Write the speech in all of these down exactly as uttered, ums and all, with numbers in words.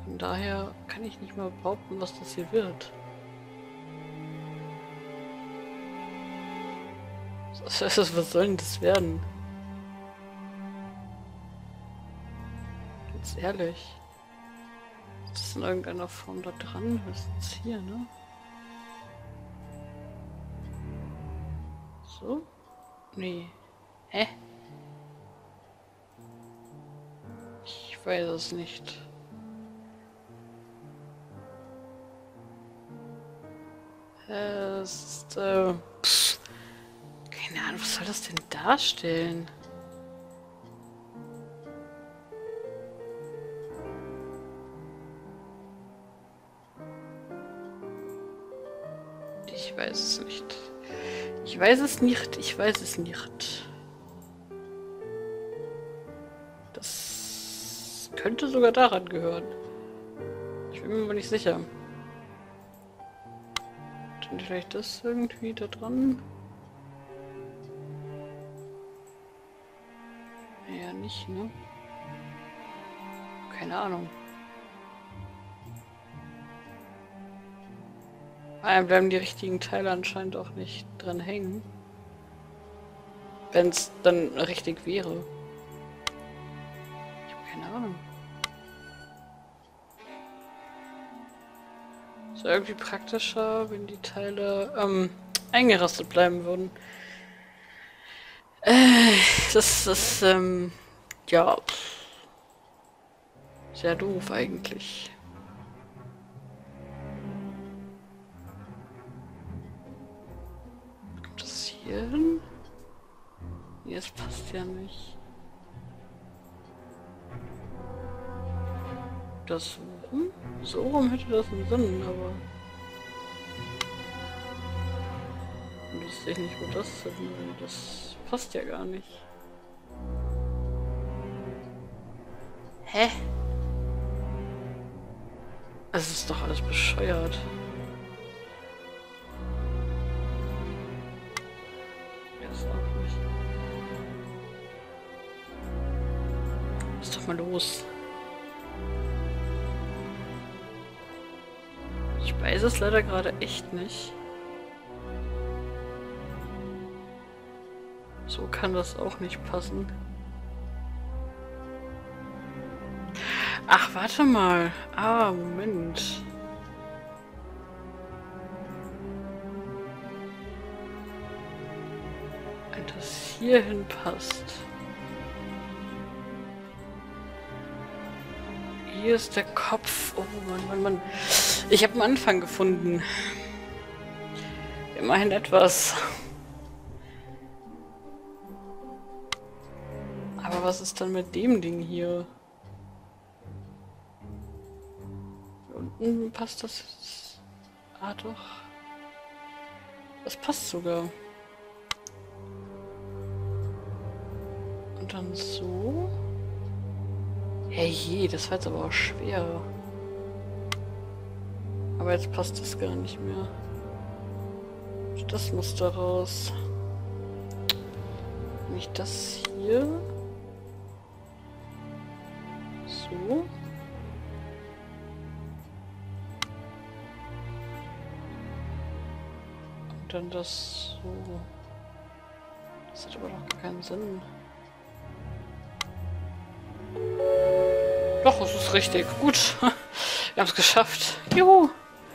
Von daher kann ich nicht mal behaupten, was das hier wird. Was, was soll denn das werden? Ganz ehrlich. Ist das in irgendeiner Form da dran? Was ist das hier, ne? So? Nee. Hä? Ich weiß es nicht. Es ist, äh, pff, keine Ahnung, was soll das denn darstellen? Ich weiß es nicht. Ich weiß es nicht, ich weiß es nicht. Das könnte sogar daran gehören. Ich bin mir aber nicht sicher. Dann vielleicht das irgendwie da dran? Ja, nicht, ne? Keine Ahnung. Dann bleiben die richtigen Teile anscheinend auch nicht dran hängen. Wenn es dann richtig wäre. Ich habe keine Ahnung. Es wäre irgendwie praktischer, wenn die Teile ähm, eingerastet bleiben würden. Äh, das ist, ähm, ja, sehr doof eigentlich. Kommt das hier hin? Nee, das passt ja nicht. Das so rum? So rum hätte das einen Sinn, aber... Und das sehe ich nicht, wo das hin will. Das passt ja gar nicht. Hä? Es ist doch alles bescheuert. Ja, ist auch nicht. Lass doch mal los. Ich weiß es leider gerade echt nicht. So kann das auch nicht passen. Ach, warte mal. Ah, Moment. Wenn das hierhin passt. Hier ist der Kopf. Oh Mann, Mann, Mann. Ich habe einen Anfang gefunden. Immerhin etwas. Aber was ist dann mit dem Ding hier? Hier unten passt das jetzt. Ah doch. Das passt sogar. Und dann so. Hey je, das war jetzt aber auch schwer. Aber jetzt passt das gar nicht mehr. Das muss da raus. Nicht das hier. So. Und dann das so. Das hat aber doch gar keinen Sinn. Doch, es ist richtig. Gut. Wir haben es geschafft. Juhu.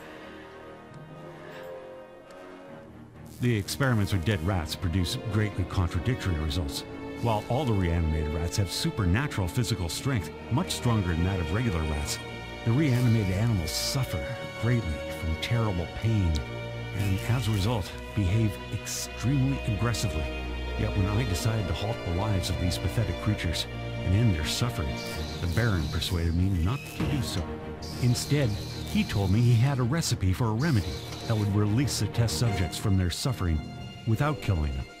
The experiments with dead rats produce greatly contradictory results. While all the reanimated rats have supernatural physical strength, much stronger than that of regular rats, the reanimated animals suffer greatly from terrible pain and, as a result, behave extremely aggressively. Yet when I decided to halt the lives of these pathetic creatures and end their suffering, the Baron persuaded me not to do so. Instead, he told me he had a recipe for a remedy that would release the test subjects from their suffering without killing them.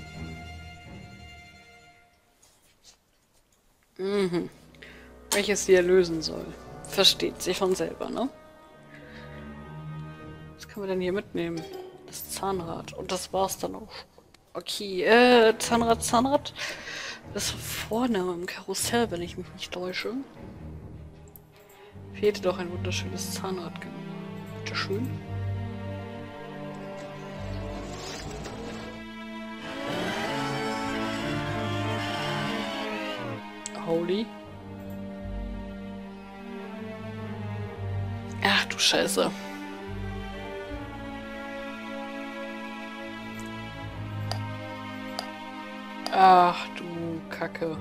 Mhm. Welches sie erlösen soll. Versteht sich von selber, ne? Was können wir denn hier mitnehmen? Das Zahnrad. Und das war's dann auch. Okay, äh, Zahnrad, Zahnrad. Das vorne im Karussell, wenn ich mich nicht täusche. Fehlte doch ein wunderschönes Zahnrad. Bitte schön. Holy. Ach du Scheiße. Ach du Kacke.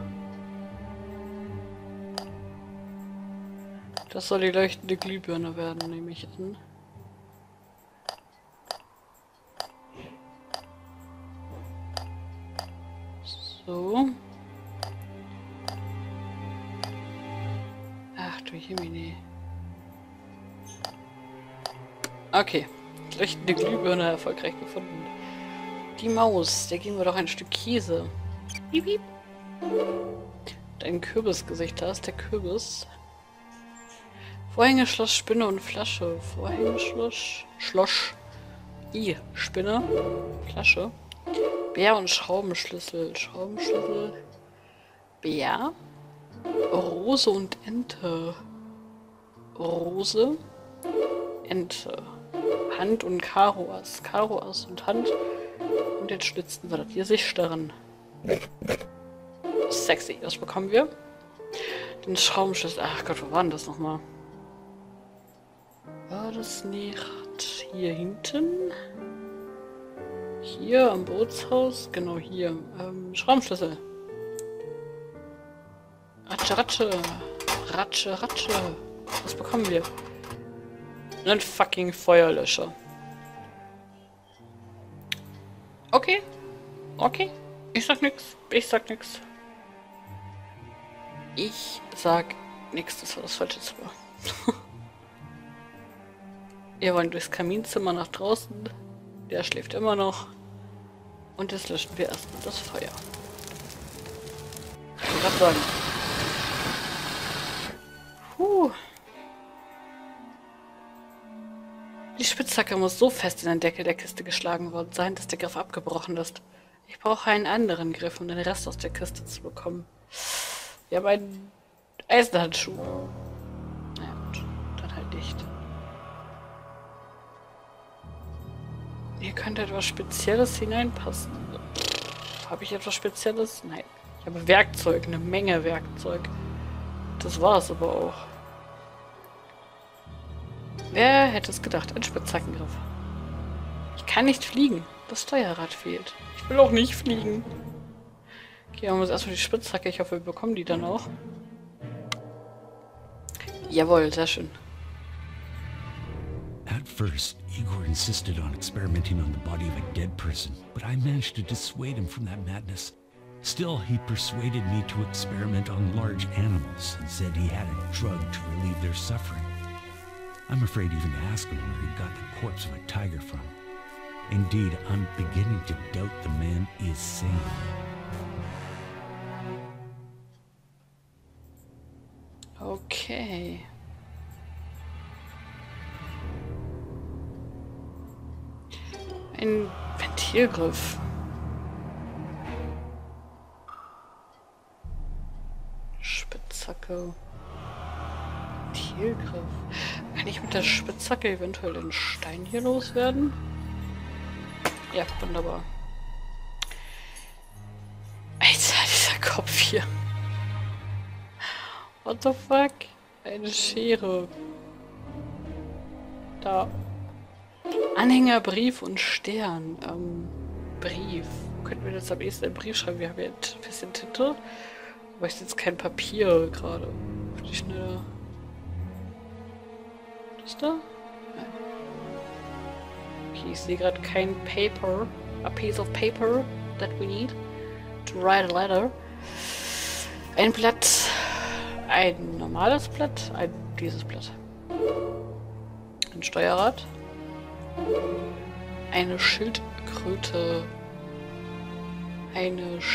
Das soll die leuchtende Glühbirne werden, nehme ich an. So. Ach du Jemine. Okay. Leuchtende Glühbirne erfolgreich gefunden. Die Maus. Der geben wir doch ein Stück Käse. Piep, piep. Dein Kürbisgesicht. Da ist der Kürbis. Vorhänge, Schloss, Spinne und Flasche. Vorhänge, Schloss. Schloss. I. Spinne. Flasche. Bär und Schraubenschlüssel. Schraubenschlüssel. Bär. Rose und Ente. Rose. Ente. Hand und Karoass. Karoass und Hand. Und jetzt schlitzen wir das hier sich daran. Sexy. Was bekommen wir? Den Schraubenschlüssel. Ach Gott, wo war denn das nochmal? War das nicht hier hinten? Hier am Bootshaus? Genau hier. Ähm, Schraubenschlüssel. Ratsche, Ratsche. Ratsche, Ratsche. Was bekommen wir? Einen fucking Feuerlöscher. Okay. Okay. Ich sag nix. Ich sag nix. Ich sag nix. Das war das falsche Zimmer. Wir wollen durchs Kaminzimmer nach draußen. Der schläft immer noch. Und jetzt löschen wir erstmal das Feuer. Ich will grad sagen. Puh. Die Spitzhacke muss so fest in den Deckel der Kiste geschlagen worden sein, dass der Griff abgebrochen ist. Ich brauche einen anderen Griff, um den Rest aus der Kiste zu bekommen. Wir haben einen Eisenhandschuh. Na ja, gut. Dann halt dicht. Hier könnte etwas Spezielles hineinpassen. Habe ich etwas Spezielles? Nein. Ich habe Werkzeug, eine Menge Werkzeug. Das war es aber auch. Wer hätte es gedacht? Ein Spitzhackengriff. Ich kann nicht fliegen. Das Steuerrad fehlt. Ich will auch nicht fliegen. Okay, haben wir uns erstmal die Spitzhacke. Ich hoffe, wir bekommen die dann auch. Jawohl, sehr schön. At first, Igor insisted on experimenting on the body of a dead person, but I managed to dissuade him from that madness. Still, he persuaded me to experiment on large animals and said he had a drug to relieve their suffering. I'm afraid even to ask him where he got the corpse of a tiger from. Indeed, I'm beginning to doubt the man is sane. Okay. Ein Ventilgriff. Spitzhacke. Ventilgriff. Kann ich mit der Spitzhacke eventuell den Stein hier loswerden? Ja, wunderbar. Alter, dieser Kopf hier. What the fuck? Eine Schere. Da. Anhänger, Brief und Stern. Ähm, Brief. Wo könnten wir jetzt am ehesten einen Brief schreiben? Wir haben jetzt ein bisschen Tinte. Aber ich jetzt kein Papier gerade. Auf die Schnelle. Das da? Nein. Okay, ich sehe gerade kein Paper. A piece of paper that we need to write a letter. Ein Blatt. Ein normales Blatt. Ein dieses Blatt. Ein Steuerrad. Eine Schildkröte. Eine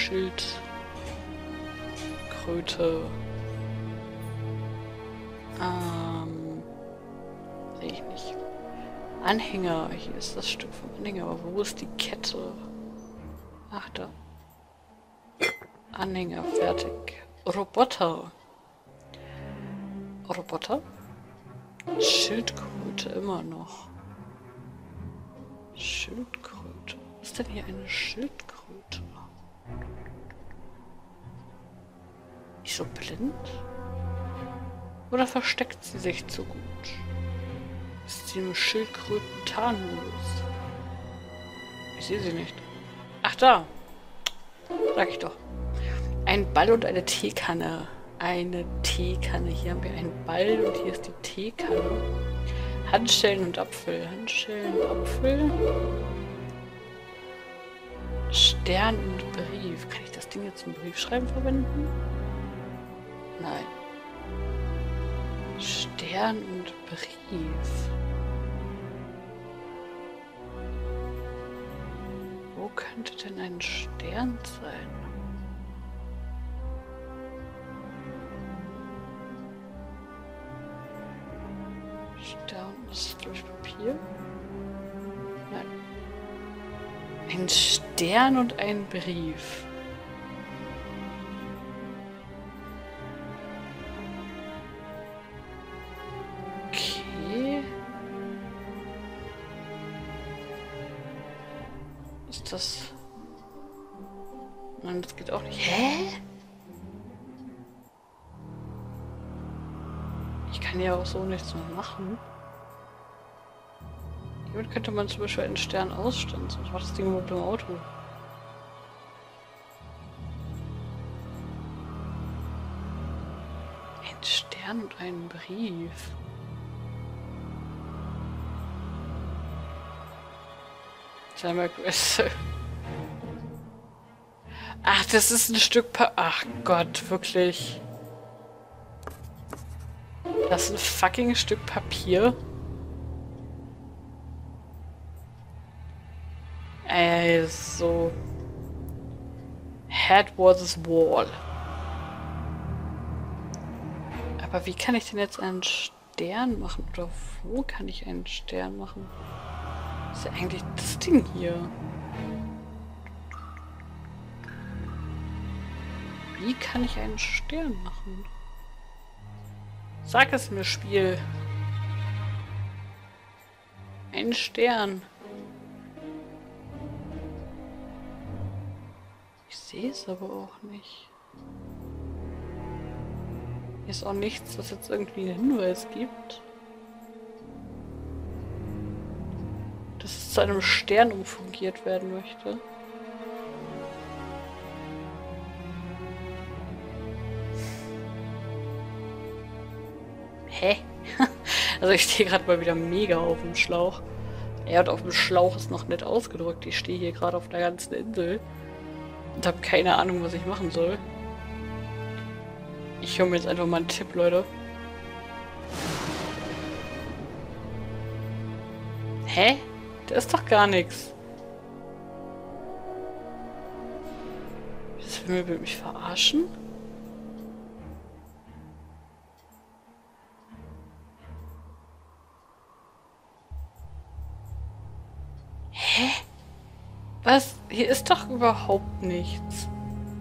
Schildkröte. Ähm. Sehe ich nicht. Anhänger. Hier ist das Stück vom Anhänger. Aber wo ist die Kette? Ach, da. Anhänger. Fertig. Roboter. Roboter. Schildkröte immer noch. Schildkröte. Was ist denn hier eine Schildkröte? Ist so blind? Oder versteckt sie sich zu gut? Ist sie im Schildkröten-Tarnmodus? Ich sehe sie nicht. Ach, da. Sag ich doch. Ein Ball und eine Teekanne. Eine Teekanne. Hier haben wir einen Ball und hier ist die Teekanne. Handschellen und Apfel. Handschellen und Apfel. Stern und Brief. Kann ich das Ding jetzt zum Briefschreiben verwenden? Nein. Stern und Brief. Wo könnte denn ein Stern sein? Stern ist, glaube ich, Papier. Nein. Ein Stern und ein Brief. Okay. Ist das... Nein, das geht auch nicht. Hä? Ich kann ja auch so nichts mehr machen. Hiermit könnte man zum Beispiel einen Stern ausstanzen. Ich mach das Ding immer mit dem Auto. Ein Stern und ein Brief. Quest. Ach, das ist ein Stück Pa... Ach Gott, wirklich. Das ist ein fucking Stück Papier. Ey, so. Head versus Wall. Aber wie kann ich denn jetzt einen Stern machen? Oder wo kann ich einen Stern machen? Was ist ja eigentlich das Ding hier? Wie kann ich einen Stern machen? Sag es mir, Spiel. Ein Stern. Ich sehe es aber auch nicht. Hier ist auch nichts, was jetzt irgendwie einen Hinweis gibt. Dass es zu einem Stern umfungiert werden möchte. Hä? Also ich stehe gerade mal wieder mega auf dem Schlauch. Ja, und auf dem Schlauch ist noch nett ausgedrückt. Ich stehe hier gerade auf der ganzen Insel. Und habe keine Ahnung, was ich machen soll. Ich höre mir jetzt einfach mal einen Tipp, Leute. Hä? Da ist doch gar nichts. Das will mich verarschen? Hä? Was? Hier ist doch überhaupt nichts.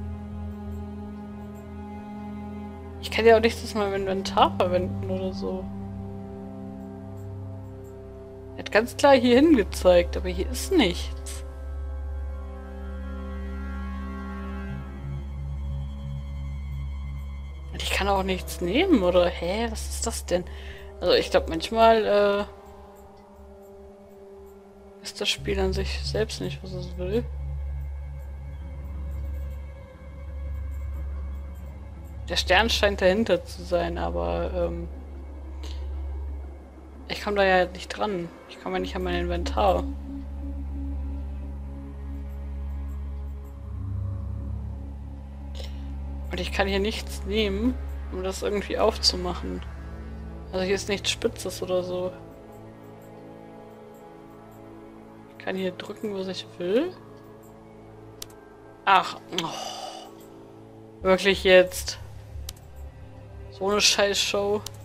Ich kann ja auch nicht das mal im Inventar verwenden oder so. Er hat ganz klar hier hingezeigt, aber hier ist nichts. Und ich kann auch nichts nehmen, oder? Hä? Was ist das denn? Also ich glaube manchmal, äh... ist das Spiel an sich selbst nicht, was es will. Der Stern scheint dahinter zu sein, aber ähm, ich komme da ja nicht dran. Ich komme ja nicht an mein Inventar. Und ich kann hier nichts nehmen, um das irgendwie aufzumachen. Also hier ist nichts Spitzes oder so. Ich kann hier drücken, was ich will. Ach, oh. Wirklich jetzt. So eine Scheißshow.